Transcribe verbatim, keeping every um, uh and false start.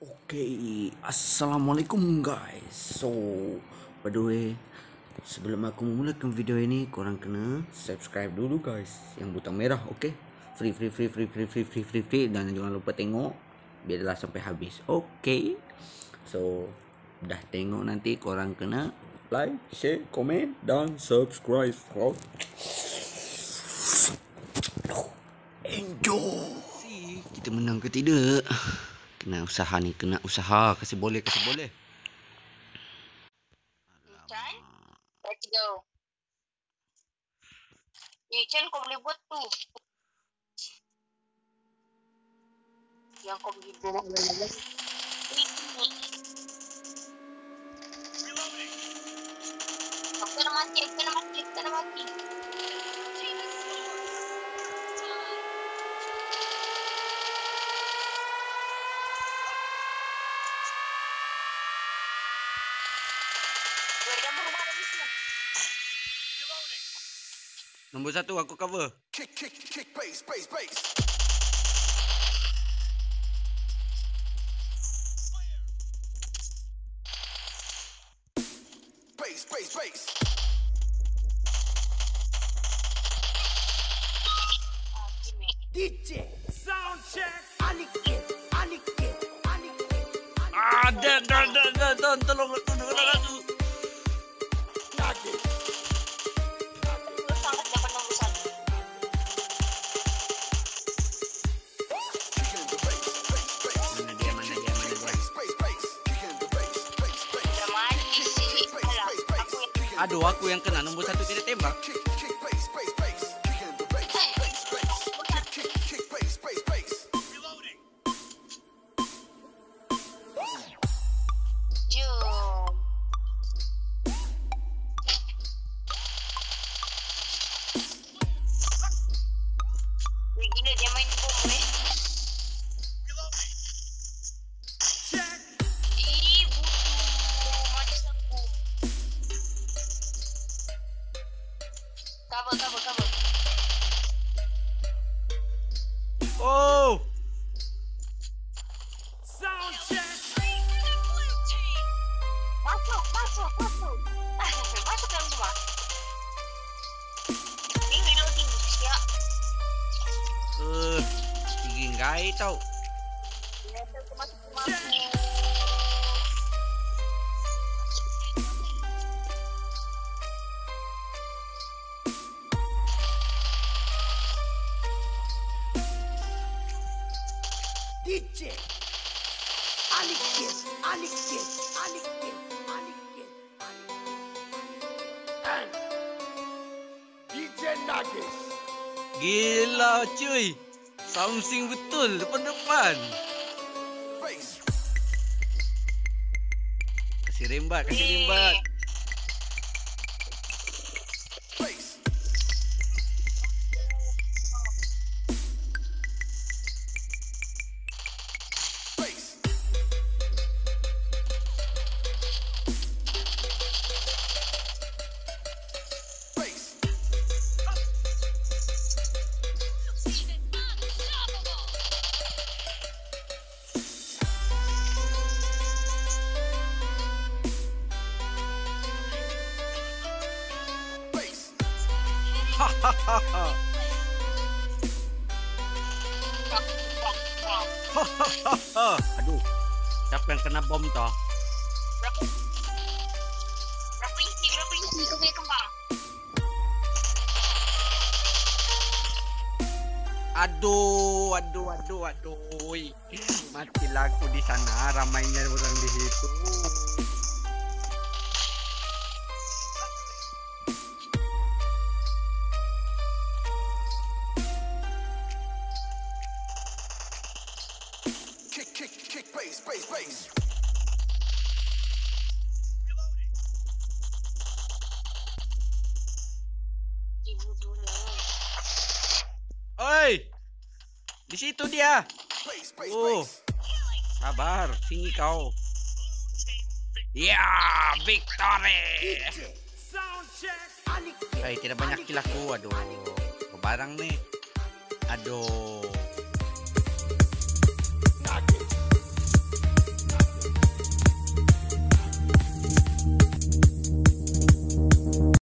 Oke, assalamualaikum guys. So, by the way, sebelum aku memulakan video ini, korang kena subscribe dulu guys, yang butang merah, oke? Free, free, free, free, free, free, free, free, free, dan jangan lupa tengok, biarlah sampai habis, oke? So, dah tengok nanti korang kena like, share, komen, dan subscribe. Enjoy. Si, kita menang ke tidak? Kena usaha ni, kena usaha. Kasih boleh, kasih boleh. Chan, let's go. Eh, Chan, kau boleh buat tu. Yang kau pergi buat lagi. Aku kena mati, aku kena mati, aku kena mati. Nombor satu aku cover. Kick, kick, kick, base, base, base. Base, base, base. D J, sound check. Aniket, Aniket, Aniket. Ah, dan, dan, dan, dan, dan, tolong aku, tolong aku. Nugget. Aduh, aku yang kena nombor satu tidak tembak. Gila dia main bom eh. Ih, bodoh. Mati aku. Cover, cover, cover. Oh. Sound check. Masuk, masuk, masuk. Masuk dalam semua. Ini reloading, ya. Eh, tinggi gai tau. Level tu masuk, masuk. D J, Aniket, Aniket, Aniket, Aniket, and D J Nugget. Gila cuy. Something betul depan-depan. Base, Kasih rembat, kasih rembat. base. Base. Base. Base. Hahaha. Hahaha. Aduh. Siapa yang kena bom toh? Berapa? Berapa inci? Berapa inci kau punya kembang? Aduh, aduh, aduh, aduh. Matilah aku di sana, ramainya orang di situ. Kick, kick, kick, base, base, base. Ibu dulu. Oi! Di situ dia. Base, base, Oh. base. Sabar, sini kau. Ya, victory. Sound check. Aniket. Eh, tidak banyak kill aku. Aduh, barang nih. Aduh.